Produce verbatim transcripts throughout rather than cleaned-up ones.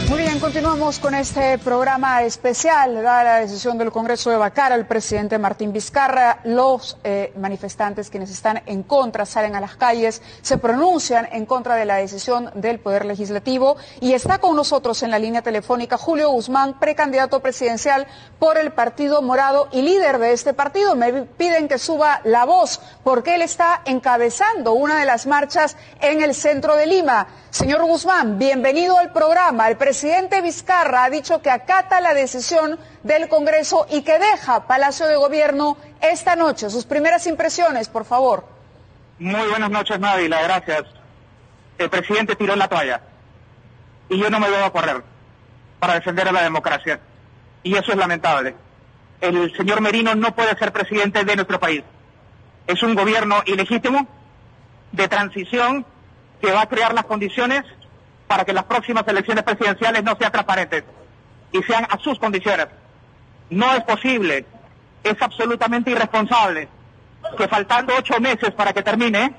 Muy bien, continuamos con este programa especial. Da la decisión del Congreso de vacar al presidente Martín Vizcarra. Los eh, manifestantes, quienes están en contra, salen a las calles, se pronuncian en contra de la decisión del Poder Legislativo. Y está con nosotros en la línea telefónica Julio Guzmán, precandidato presidencial por el Partido Morado y líder de este partido. Me piden que suba la voz porque él está encabezando una de las marchas en el centro de Lima. Señor Guzmán, bienvenido al programa. El presidente Vizcarra ha dicho que acata la decisión del Congreso y que deja Palacio de Gobierno esta noche. Sus primeras impresiones, por favor. Muy buenas noches, Návila, gracias. El presidente tiró la toalla y yo no me voy a correr para defender a la democracia. Y eso es lamentable. El señor Merino no puede ser presidente de nuestro país. Es un gobierno ilegítimo, de transición, que va a crear las condiciones para que las próximas elecciones presidenciales no sean transparentes y sean a sus condiciones. No es posible, es absolutamente irresponsable que faltando ocho meses para que termine,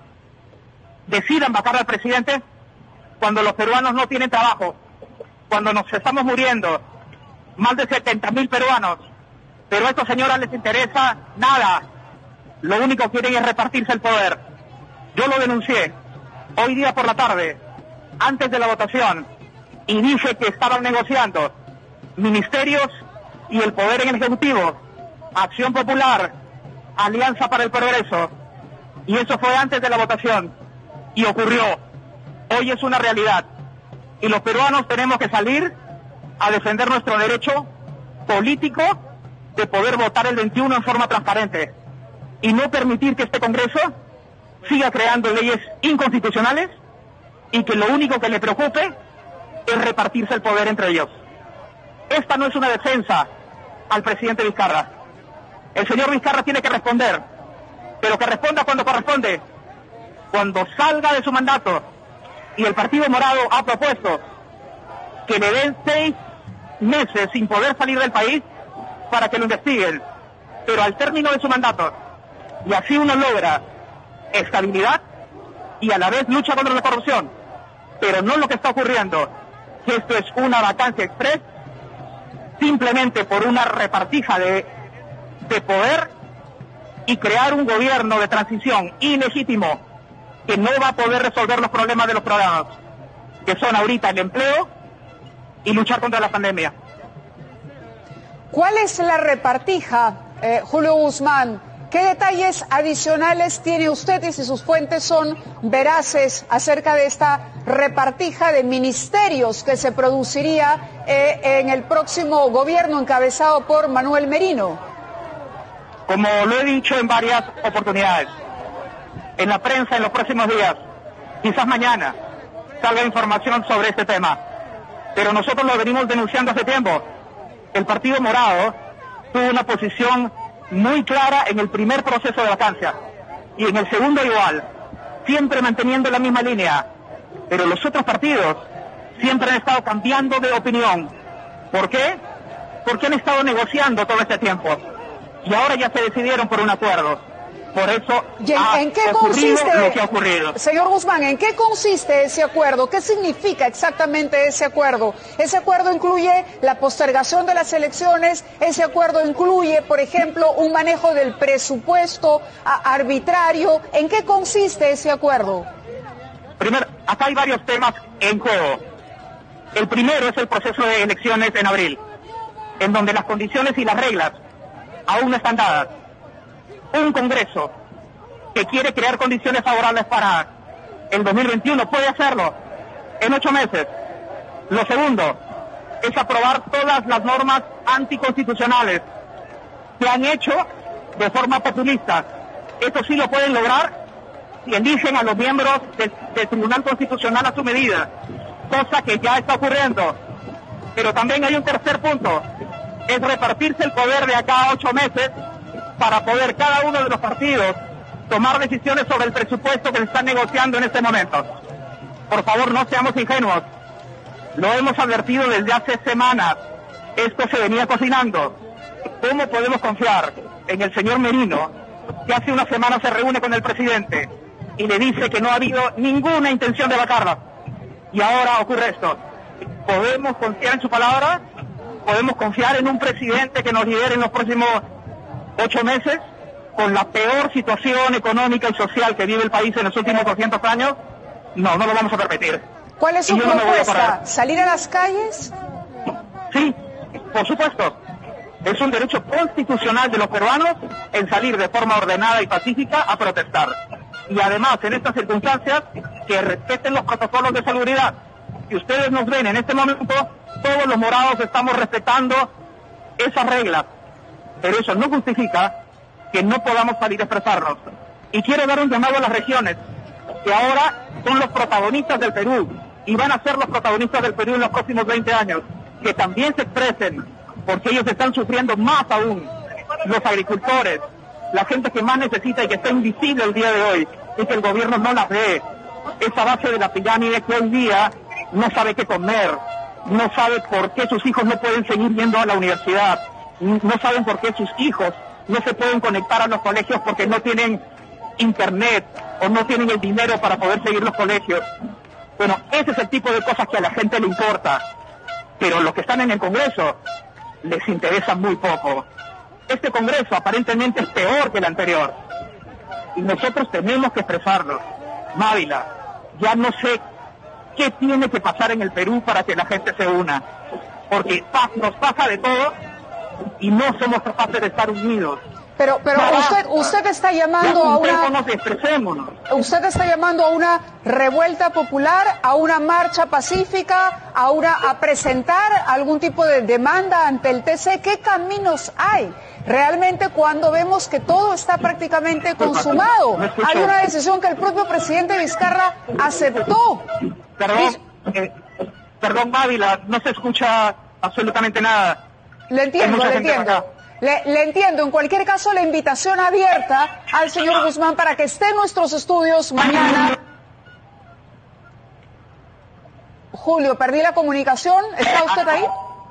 decidan vacar al presidente cuando los peruanos no tienen trabajo, cuando nos estamos muriendo, más de setenta mil peruanos, pero a estos señores les interesa nada, lo único que quieren es repartirse el poder. Yo lo denuncié hoy día por la tarde, antes de la votación, y dije que estaban negociando ministerios y el poder en el Ejecutivo, Acción Popular, Alianza para el Progreso, y eso fue antes de la votación, y ocurrió. Hoy es una realidad, y los peruanos tenemos que salir a defender nuestro derecho político de poder votar el veintiuno en forma transparente, y no permitir que este Congreso siga creando leyes inconstitucionales y que lo único que le preocupe es repartirse el poder entre ellos. Esta no es una defensa al presidente Vizcarra. El señor Vizcarra tiene que responder, pero que responda cuando corresponde, cuando salga de su mandato. Y el Partido Morado ha propuesto que le den seis meses sin poder salir del país para que lo investiguen, pero al término de su mandato, y así uno logra estabilidad y a la vez lucha contra la corrupción, pero no lo que está ocurriendo, que esto es una vacancia express, simplemente por una repartija de, de poder y crear un gobierno de transición ilegítimo que no va a poder resolver los problemas de los ciudadanos, que son ahorita el empleo y luchar contra la pandemia. ¿Cuál es la repartija, eh, Julio Guzmán? ¿Qué detalles adicionales tiene usted y si sus fuentes son veraces acerca de esta repartija de ministerios que se produciría eh, en el próximo gobierno encabezado por Manuel Merino? Como lo he dicho en varias oportunidades, en la prensa en los próximos días, quizás mañana, salga información sobre este tema, pero nosotros lo venimos denunciando hace tiempo. El Partido Morado tuvo una posición muy clara en el primer proceso de vacancia y en el segundo igual, siempre manteniendo la misma línea, pero los otros partidos siempre han estado cambiando de opinión. ¿Por qué? Porque han estado negociando todo este tiempo y ahora ya se decidieron por un acuerdo. Por eso ha ¿En qué ocurrido consiste, lo que ha ocurrido. Señor Guzmán, ¿en qué consiste ese acuerdo? ¿Qué significa exactamente ese acuerdo? ¿Ese acuerdo incluye la postergación de las elecciones? ¿Ese acuerdo incluye, por ejemplo, un manejo del presupuesto arbitrario? ¿En qué consiste ese acuerdo? Primero, acá hay varios temas en juego. El primero es el proceso de elecciones en abril, en donde las condiciones y las reglas aún no están dadas. Un Congreso que quiere crear condiciones favorables para el dos mil veintiuno puede hacerlo en ocho meses. Lo segundo es aprobar todas las normas anticonstitucionales que han hecho de forma populista. Esto sí lo pueden lograr si eligen a los miembros del, del Tribunal Constitucional a su medida, cosa que ya está ocurriendo. Pero también hay un tercer punto, es repartirse el poder de acá a ocho meses para poder cada uno de los partidos tomar decisiones sobre el presupuesto que se están negociando en este momento. Por favor, no seamos ingenuos. Lo hemos advertido desde hace semanas. Esto se venía cocinando. ¿Cómo podemos confiar en el señor Merino, que hace una semana se reúne con el presidente y le dice que no ha habido ninguna intención de vacarla? Y ahora ocurre esto. ¿Podemos confiar en su palabra? ¿Podemos confiar en un presidente que nos lidere en los próximos ocho meses con la peor situación económica y social que vive el país en los últimos doscientos años? No, no lo vamos a permitir. ¿Cuál es su propuesta? No ¿Salir a las calles? Sí, por supuesto. Es un derecho constitucional de los peruanos en salir de forma ordenada y pacífica a protestar. Y además, en estas circunstancias, que respeten los protocolos de salubridad. Si ustedes nos ven en este momento, todos los morados estamos respetando esas reglas. Pero eso no justifica que no podamos salir a expresarnos. Y quiero dar un llamado a las regiones, que ahora son los protagonistas del Perú, y van a ser los protagonistas del Perú en los próximos veinte años, que también se expresen, porque ellos están sufriendo más aún, los agricultores, la gente que más necesita y que está invisible el día de hoy, y que el gobierno no la ve. Esa base de la pirámide que hoy día no sabe qué comer, no sabe por qué sus hijos no pueden seguir yendo a la universidad, no saben por qué sus hijos no se pueden conectar a los colegios porque no tienen internet o no tienen el dinero para poder seguir los colegios. Bueno, ese es el tipo de cosas que a la gente le importa, pero los que están en el Congreso les interesa muy poco. Este Congreso aparentemente es peor que el anterior y nosotros tenemos que expresarlo. Mávila, ya no sé qué tiene que pasar en el Perú para que la gente se una, porque nos pasa de todo y no somos capaces de estar unidos. Pero, pero no, usted, usted está llamando a una, expresémonos. usted está llamando a una revuelta popular, a una marcha pacífica, a una, a presentar algún tipo de demanda ante el T C. ¿Qué caminos hay realmente cuando vemos que todo está prácticamente consumado? Hay una decisión que el propio presidente Vizcarra aceptó. Perdón, eh, perdón, Mávila, no se escucha absolutamente nada. Le entiendo, le entiendo. Le, le entiendo, en cualquier caso la invitación abierta al señor Guzmán para que esté en nuestros estudios mañana. Julio, perdí la comunicación, ¿está usted ahí?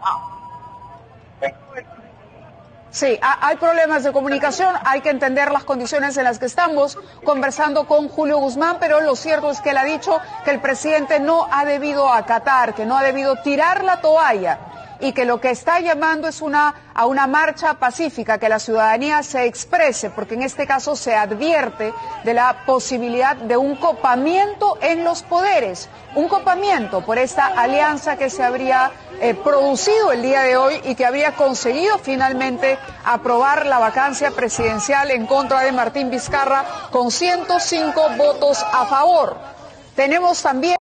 Sí, hay problemas de comunicación, hay que entender las condiciones en las que estamos conversando con Julio Guzmán, pero lo cierto es que él ha dicho que el presidente no ha debido acatar, que no ha debido tirar la toalla, y que lo que está llamando es una, a una marcha pacífica, que la ciudadanía se exprese, porque en este caso se advierte de la posibilidad de un copamiento en los poderes, un copamiento por esta alianza que se habría eh, producido el día de hoy y que habría conseguido finalmente aprobar la vacancia presidencial en contra de Martín Vizcarra con ciento cinco votos a favor. Tenemos también